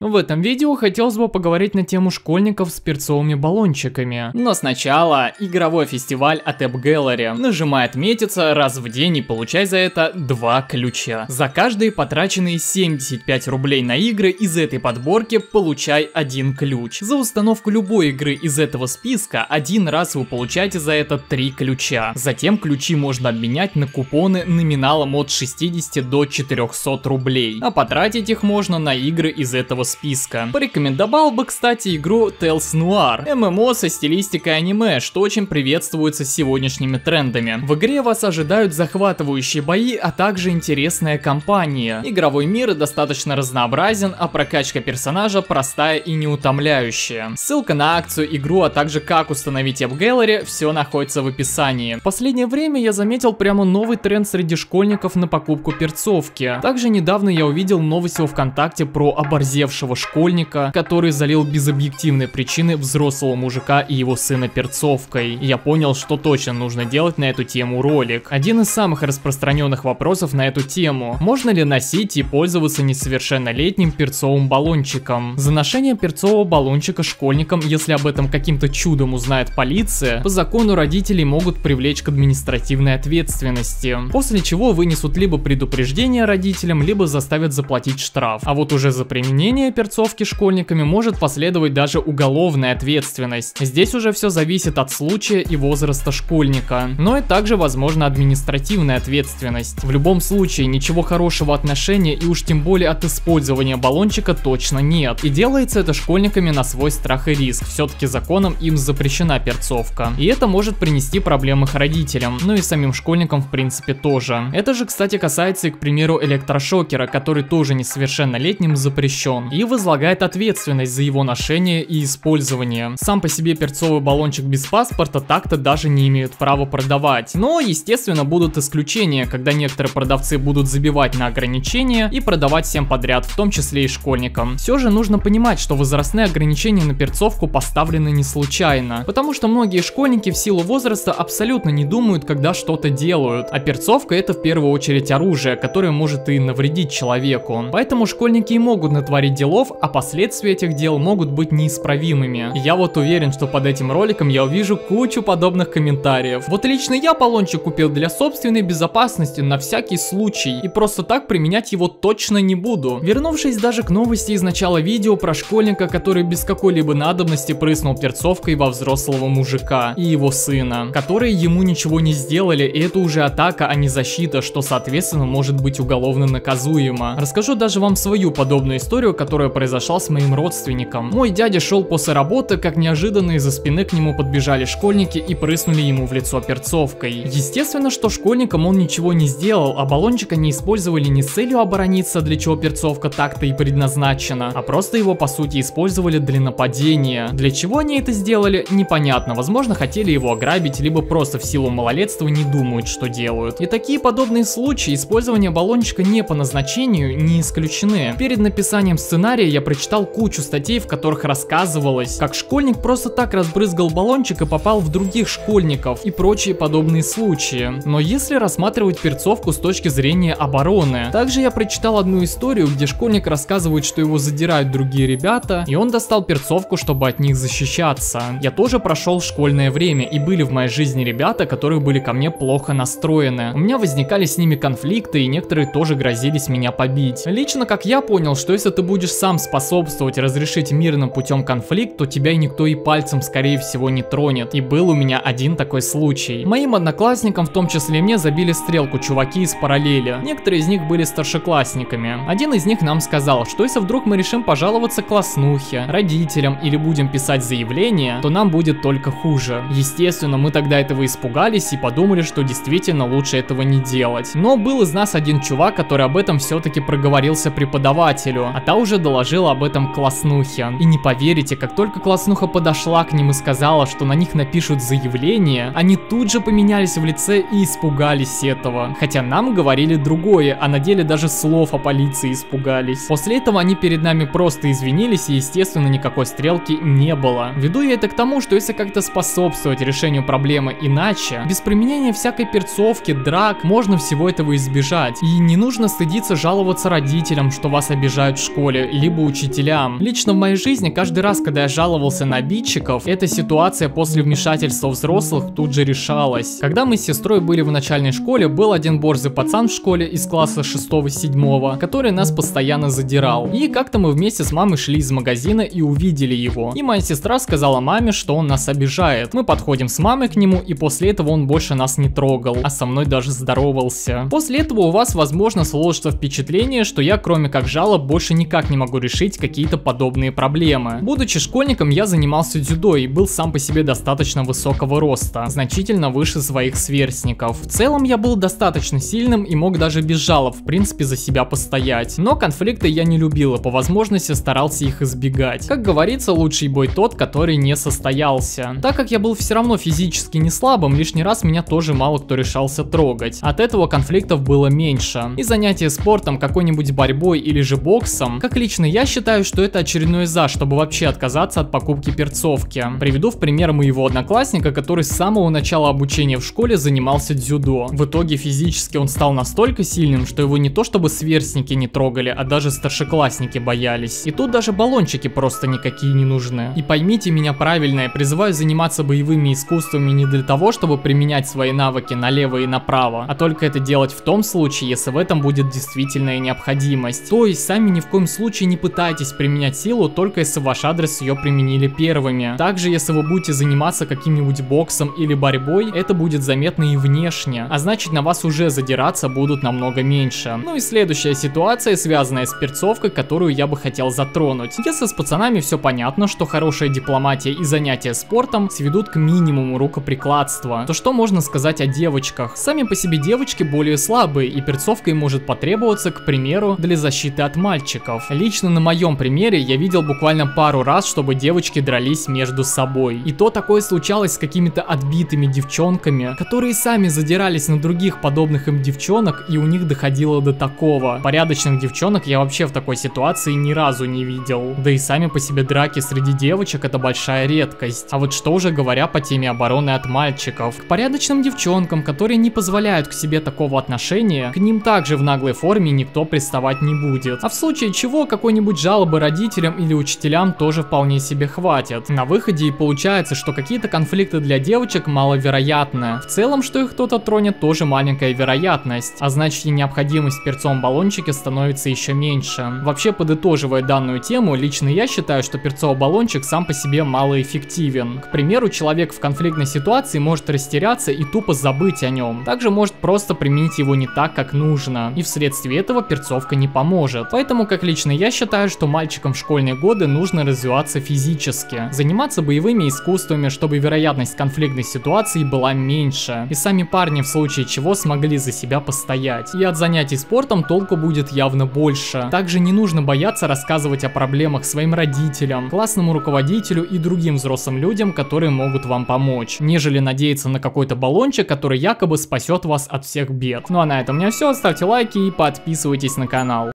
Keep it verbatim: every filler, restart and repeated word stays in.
В этом видео хотелось бы поговорить на тему школьников с перцовыми баллончиками. Но сначала игровой фестиваль от App Gallery. Нажимай отметиться раз в день и получай за это два ключа. За каждые потраченные семьдесят пять рублей на игры из этой подборки получай один ключ. За установку любой игры из этого списка один раз вы получаете за это три ключа. Затем ключи можно обменять на купоны номиналом от шестидесяти до четырёхсот рублей. А потратить их можно на игры из этого списка. Порекомендовал бы, кстати, игру Tales Noir, эм эм о со стилистикой аниме, что очень приветствуется сегодняшними трендами. В игре вас ожидают захватывающие бои, а также интересная кампания. Игровой мир достаточно разнообразен, а прокачка персонажа простая и неутомляющая. Ссылка на акцию, игру, а также как установить App Gallery, все находится в описании. В последнее время я заметил прямо новый тренд среди школьников на покупку перцовки. Также недавно я увидел новость во ВКонтакте про оборзевшего школьника, который залил без объективной причины взрослого мужика и его сына перцовкой. И я понял, что точно нужно делать на эту тему ролик. Один из самых распространенных вопросов на эту тему: можно ли носить и пользоваться несовершеннолетним перцовым баллончиком? За ношение перцового баллончика школьникам, если об этом каким-то чудом узнает полиция, по закону родителей могут привлечь к административной ответственности, после чего вынесут либо предупреждение родителям, либо заставят заплатить штраф. А вот уже за применение перцовки школьниками может последовать даже уголовная ответственность. Здесь уже все зависит от случая и возраста школьника, но и также возможна административная ответственность. В любом случае ничего хорошего отношения и уж тем более от использования баллончика точно нет. И делается это школьниками на свой страх и риск, все-таки законом им запрещена перцовка. И это может принести проблемы их родителям, ну и самим школьникам в принципе тоже. Это же, кстати, касается и, к примеру, электрошокера, который тоже несовершеннолетним запрещен, и возлагает ответственность за его ношение и использование. Сам по себе перцовый баллончик без паспорта так-то даже не имеют права продавать. Но, естественно, будут исключения, когда некоторые продавцы будут забивать на ограничения и продавать всем подряд, в том числе и школьникам. Все же нужно понимать, что возрастные ограничения на перцовку поставлены не случайно, потому что многие школьники в силу возраста абсолютно не думают, когда что-то делают, а перцовка — это в первую очередь оружие, которое может и навредить человеку. Поэтому школьники и могут натворить делов, а последствия этих дел могут быть неисправимыми. И я вот уверен, что под этим роликом я увижу кучу подобных комментариев. Вот лично я баллончик купил для собственной безопасности на всякий случай, и просто так применять его точно не буду. Вернувшись даже к новости из начала видео про школьника, который без какой-либо надобности прыснул перцовкой во взрослого мужика и его сына, которые ему ничего не сделали, и это уже атака, а не защита, что соответственно может быть уголовно наказуемо. Расскажу даже вам свою подобную историю, которая произошла с моим родственником. Мой дядя шел после работы, как неожиданно из-за спины к нему подбежали школьники и прыснули ему в лицо перцовкой. Естественно, что школьникам он ничего не сделал, а баллончик они использовали не с целью оборониться, для чего перцовка так-то и предназначена, а просто его по сути использовали для нападения. Для чего они это сделали, непонятно. Возможно, хотели его ограбить, либо просто в силу малолетства не думают, что делают. И такие подобные случаи использования баллончика не по назначению не исключены. Перед написанием сценария я прочитал кучу статей, в которых рассказывалось, как школьник просто так разбрызгал баллончик и попал в других школьников и прочие подобные случаи. Но если рассматривать перцовку с точки зрения обороны, также я прочитал одну историю, где школьник рассказывает, что его задирают другие ребята, и он достал перцовку, чтобы от них защищаться. Я тоже прошел школьное время, и были в моей жизни ребята, которые были ко мне плохо настроены. У меня возникали с ними конфликты, и некоторые тоже грозились меня побить. Лично, как я понял, что если ты будешь сам способствовать разрешить мирным путем конфликт, то тебя и никто и пальцем скорее всего не тронет. И был у меня один такой случай. Моим одноклассникам, в том числе мне, забили стрелку чуваки из параллели. Некоторые из них были старшеклассниками. Один из них нам сказал, что если вдруг мы решим пожаловаться класснухе, родителям или будем писать заявление, то нам будет только хуже. Естественно, мы тогда этого испугались и подумали, что действительно лучше этого не делать. Но был из нас один чувак, который об этом все-таки проговорился преподавателю, а та уже доложила об этом класснухе. И не поверите, как только класснуха подошла к ним и сказала, что на них напишут заявление, они тут же поменялись в лице и испугались этого. Хотя нам говорили другое, а на деле даже слов о полиции испугались. После этого они перед нами просто извинились, и естественно никакой стрелки не было. Веду я это к тому, что если как-то способствовать решению проблемы иначе, без применения всякой перцовки, драк, можно всего этого избежать. И не нужно стыдиться жаловаться родителям, что вас обижают в школе, либо учителям. Лично в моей жизни каждый раз, когда я жаловался на обидчиков, эта ситуация после вмешательства взрослых тут же решалась. Когда мы с сестрой были в начальной школе, был один борзый пацан в школе из класса шестого-седьмого, который нас постоянно задирал. И как-то мы вместе с мамой шли из магазина и увидели его. И моя сестра сказала маме, что он нас обижает. Мы подходим с мамой к нему, и после этого он больше нас не трогал, а со мной даже здоровался. После этого у вас, возможно, сложится впечатление, что я, кроме как жалоб, больше никак не могу решить какие-то подобные проблемы. Будучи школьником, я занимался дзюдо и был сам по себе достаточно высокого роста, значительно выше своих сверстников. В целом я был достаточно сильным и мог даже без жалоб, в принципе, за себя постоять. Но конфликты я не любил и по возможности старался их избегать. Как говорится, лучший бой тот, который не состоялся. Так как я был все равно физически не слабым, лишний раз меня тоже мало кто решался трогать. От этого конфликтов было меньше. И занятие спортом, какой-нибудь борьбой или же боксом, как лично я считаю, что это очередной за, чтобы вообще отказаться от покупки перцовки. Приведу в пример моего одноклассника, который с самого начала обучения в школе занимался дзюдо. В итоге физически он стал настолько сильным, что его не то чтобы сверстники не трогали, а даже старшеклассники боялись. И тут даже баллончики просто никакие не нужны. И поймите меня правильно, я призываю заниматься боевыми искусствами не для того, чтобы применять свои навыки налево и направо, а только это делать в том случае, если в этом будет действительная необходимость. То есть сами ни в коем случае не пытайтесь применять силу, только если в ваш адрес ее применили первыми. Также если вы будете заниматься каким-нибудь боксом или борьбой, это будет заметно и внешне, а значит на вас уже задираться будут намного меньше. Ну и следующая ситуация, связанная с перцовкой, которую я бы хотел затронуть. Если с пацанами все понятно, что хорошая дипломатия и занятия спортом сведут к минимуму рукоприкладства, то что можно сказать о девочках? Сами по себе девочки более слабые, и перцовка им может потребоваться, к примеру, для защиты от мальчиков. Лично на моем примере я видел буквально пару раз, чтобы девочки дрались между собой. И то такое случалось с какими-то отбитыми девчонками, которые сами задирались на других подобных им девчонок, и у них доходило до такого. Порядочных девчонок я вообще в такой ситуации ни разу не видел. Да и сами по себе драки среди девочек — это большая редкость. А вот что уже говоря по теме обороны от мальчиков. К порядочным девчонкам, которые не позволяют к себе такого отношения, к ним также в наглой форме никто приставать не будет. А в случае чего какой-нибудь жалобы родителям или учителям тоже вполне себе хватит. На выходе и получается, что какие-то конфликты для девочек маловероятны. В целом, что их кто-то тронет, тоже маленькая вероятность. А значит и необходимость в перцовом баллончике становится еще меньше. Вообще, подытоживая данную тему, лично я считаю, что перцовый баллончик сам по себе малоэффективен. К примеру, человек в конфликтной ситуации может растеряться и тупо забыть о нем. Также может просто применить его не так, как нужно. И вследствие этого перцовка не поможет. Поэтому, как лично я считаю, что мальчикам в школьные годы нужно развиваться физически. Заниматься боевыми искусствами, чтобы вероятность конфликтной ситуации была меньше. И сами парни в случае чего смогли за себя постоять. И от занятий спортом толку будет явно больше. Также не нужно бояться рассказывать о проблемах своим родителям, классному руководителю и другим взрослым людям, которые могут вам помочь, нежели надеяться на какой-то баллончик, который якобы спасет вас от всех бед. Ну а на этом у меня все, ставьте лайки и подписывайтесь на канал.